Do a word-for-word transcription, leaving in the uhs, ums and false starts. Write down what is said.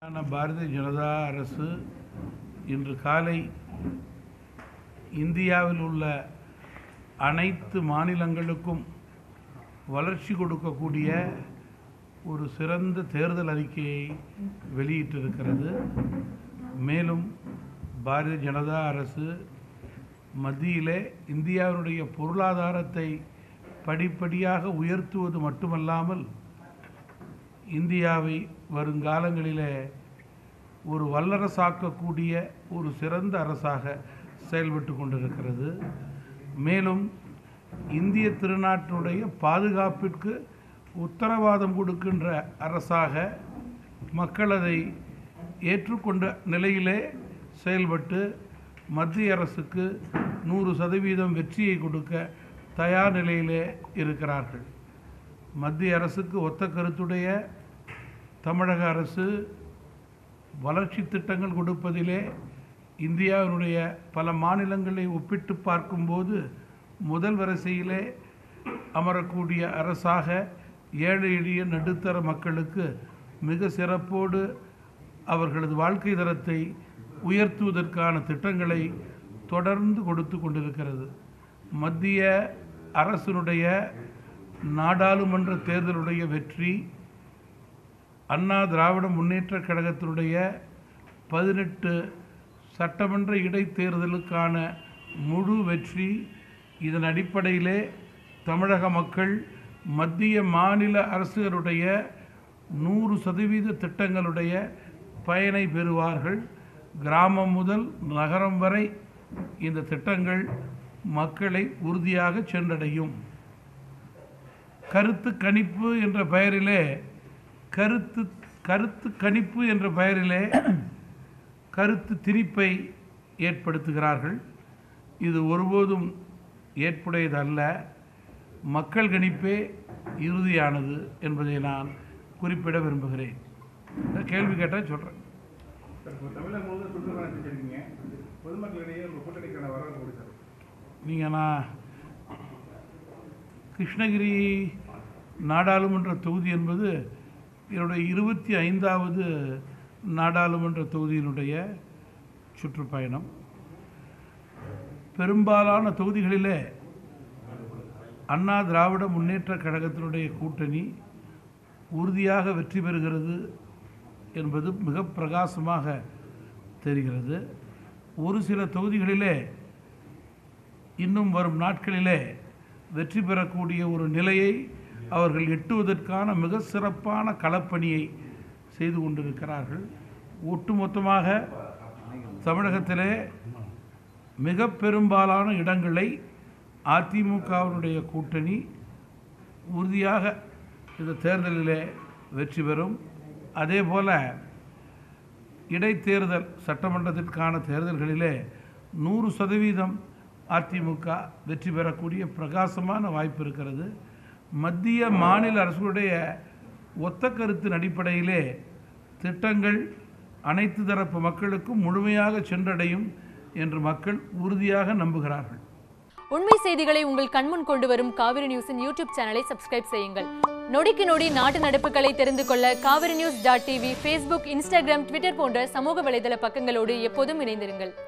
பாரதிய ஜனதா அரசு இன்று காலை இந்தியாவில் உள்ள அனைத்து மாநிலங்களுக்கும் வளர்ச்சி கொடுக்கக்கூடிய ஒரு சிறந்த தேர்தல் அறிக்கையை வெளியிட்டிருக்கிறது. மேலும் பாரதிய ஜனதா அரசு மத்தியிலே இந்தியாவினுடைய பொருளாதாரத்தை படிப்படியாக உயர்த்துவது மட்டுமல்லாமல் இந்தியாவை வருங்காலங்களிலே ஒரு வல்லரசாக்கக்கூடிய ஒரு சிறந்த அரசாக செயல்பட்டு கொண்டிருக்கிறது. மேலும் இந்திய திருநாட்டினுடைய பாதுகாப்பிற்கு உத்தரவாதம் கொடுக்கின்ற அரசாக மக்கள் அதை ஏற்றுக்கொண்ட நிலையிலே செயல்பட்டு மத்திய அரசுக்கு நூறு சதவீதம் வெற்றியை கொடுக்க தயார் நிலையிலே இருக்கிறார்கள். மத்திய அரசுக்கு ஒத்த கருத்துடைய தமிழக அரசு வளர்ச்சி திட்டங்கள் கொடுப்பதிலே இந்தியாவினுடைய பல மாநிலங்களை ஒப்பிட்டு பார்க்கும்போது முதல் வரிசையிலே அமரக்கூடிய அரசாக ஏழை எளிய நடுத்தர மக்களுக்கு மிக சிறப்போடு அவர்களது வாழ்க்கை தரத்தை உயர்த்துவதற்கான திட்டங்களை தொடர்ந்து கொடுத்து கொண்டிருக்கிறது. மத்திய அரசினுடைய நாடாளுமன்ற தேர்தலுடைய வெற்றி, அண்ணா திராவிட முன்னேற்ற கழகத்தினுடைய பதினெட்டு சட்டமன்ற இடைத்தேர்தலுக்கான முழு வெற்றி, இதன் அடிப்படையிலே தமிழக மக்கள் மத்திய மாநில அரசுகளுடைய நூறு சதவீத திட்டங்களுடைய பயனை பெறுவார்கள். கிராமம் முதல் நகரம் வரை இந்த திட்டங்கள் மக்களை உறுதியாக சென்றடையும். கருத்து கணிப்பு என்ற பெயரிலே கருத்து கருத்து கணிப்பு என்ற பெயரிலே கருத்து திரிப்பை ஏற்படுத்துகிறார்கள். இது ஒருபோதும் ஏற்புடையதல்ல. மக்கள் கணிப்பே இறுதியானது என்பதை நான் குறிப்பிட விரும்புகிறேன். கேள்வி கேட்டால் சொல்கிறேன். நீங்கள் நான் கிருஷ்ணகிரி நாடாளுமன்ற தொகுதி என்பது என்னுடைய இருபத்தி ஐந்தாவது நாடாளுமன்ற தொகுதியினுடைய சுற்றுப்பயணம். பெரும்பாலான தொகுதிகளிலே அண்ணா திராவிட முன்னேற்ற கழகத்தினுடைய கூட்டணி உறுதியாக வெற்றி பெறுகிறது என்பது மிக பிரகாசமாக தெரிகிறது. ஒரு சில தொகுதிகளிலே இன்னும் வரும் நாட்களிலே வெற்றி பெறக்கூடிய ஒரு நிலையை அவர்கள் எட்டுவதற்கான மிக சிறப்பான களப்பணியை செய்து கொண்டிருக்கிறார்கள். ஒட்டுமொத்தமாக தமிழகத்திலே மிக பெரும்பாலான இடங்களை அதிமுகவினுடைய கூட்டணி உறுதியாக இந்த தேர்தலிலே வெற்றி பெறும். அதே போல் இடைத்தேர்தல் சட்டமன்றத்திற்கான தேர்தல்களிலே நூறு சதவீதம் அதிமுக வெற்றி பெறக்கூடிய பிரகாசமான வாய்ப்பு இருக்கிறது. மத்திய மாநில அரசுடைய ஒத்த கருத்தின் அடிப்படையிலே திட்டங்கள் அனைத்து தரப்பு மக்களுக்கும் முழுமையாக சென்றடையும் என்று மக்கள் உறுதியாக நம்புகிறார்கள். உண்மை செய்திகளை உங்கள் கண்முன் கொண்டு வரும் காவிரி நியூஸின் யூடியூப் சேனலை சப்ஸ்கிரைப் செய்யுங்கள். நொடிக்கு நொடி நாட்டு நடப்புகளை தெரிந்து கொள்ள Kaveri news dot TV, Facebook, Instagram, Twitter போன்ற சமூக வலைதள பக்கங்களோடு எப்போதும் இணைந்திருங்கள்.